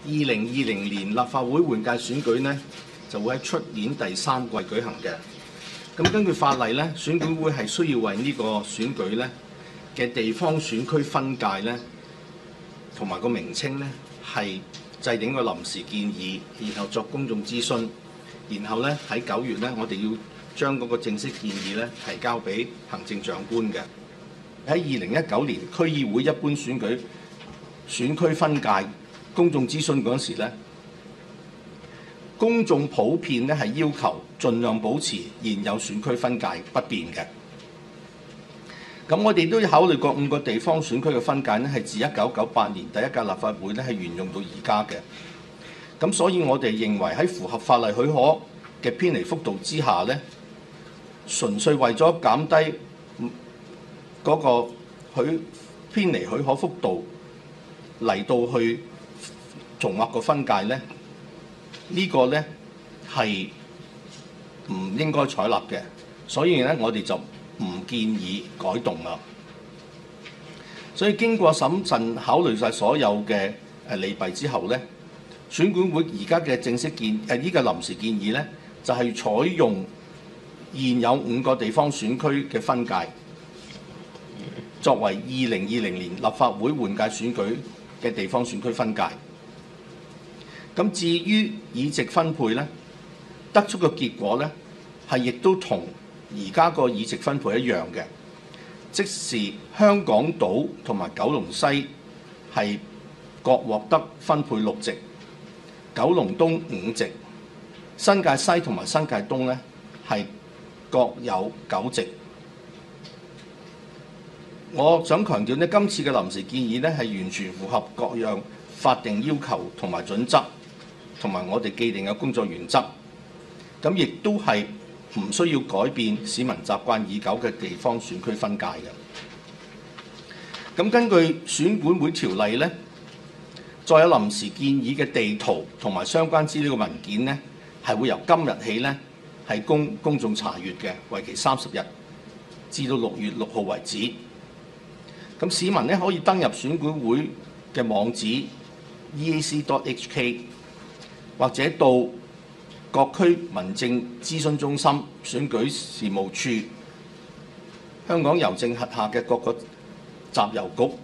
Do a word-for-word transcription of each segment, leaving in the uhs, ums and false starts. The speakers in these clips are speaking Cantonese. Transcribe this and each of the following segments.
二零二零年立法會換屆選舉呢，就會喺出年第三季舉行嘅。咁根據法例呢，選管會係需要為呢個選舉呢嘅地方選區分界呢，同埋個名稱呢，係制定個臨時建議，然後作公眾諮詢，然後呢，喺九月呢，我哋要將嗰個正式建議呢提交俾行政長官嘅。喺二零一九年區議會一般選舉選區分界公眾諮詢嗰陣時咧，公眾普遍咧係要求盡量保持現有選區分界不變嘅。咁我哋都要考慮過五個地方選區嘅分界咧，係自一九九八年第一屆立法會咧係沿用到而家嘅。咁所以我哋認為喺符合法例許可嘅偏離幅度之下咧，純粹為咗減低嗰個許偏離許可幅度嚟到去重劃個分界咧，呢個咧係唔應該採納嘅，所以咧我哋就唔建議改動啦。所以經過審慎考慮晒所有嘅誒利弊之後咧，選管會而家嘅正式建誒呢個臨時建議咧，就係採用現有五個地方選區嘅分界，作為二零二零年立法會換屆選舉嘅地方選區分界。咁至於議席分配咧，得出嘅結果咧係亦都同而家個議席分配一樣嘅，即是香港島同埋九龍西係各獲得分配六席，九龍東五席，新界西同埋新界東咧係各有九席。我想強調呢，今次嘅臨時建議呢係完全符合各樣法定要求同埋準則，同埋我哋既定嘅工作原則。咁亦都係唔需要改變市民習慣已久嘅地方選區分界嘅。咁根據選管會條例呢，再有臨時建議嘅地圖同埋相關資料嘅文件呢，係會由今日起呢係供公眾查閲嘅，為期三十日，至到六月六號為止。咁市民咧可以登入選管會嘅網址 e a c dot h k， 或者到各區民政諮詢中心、選舉事務處、香港郵政轄下嘅各個集郵局、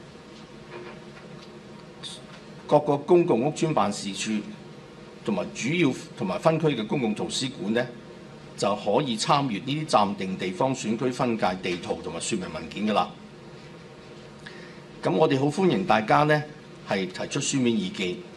各個公共屋邨辦事處同埋主要同埋分區嘅公共圖書館咧，就可以參閱呢啲暫定地方選區分界地圖同埋說明文件㗎啦。咁我哋好歡迎大家呢係提出書面意見。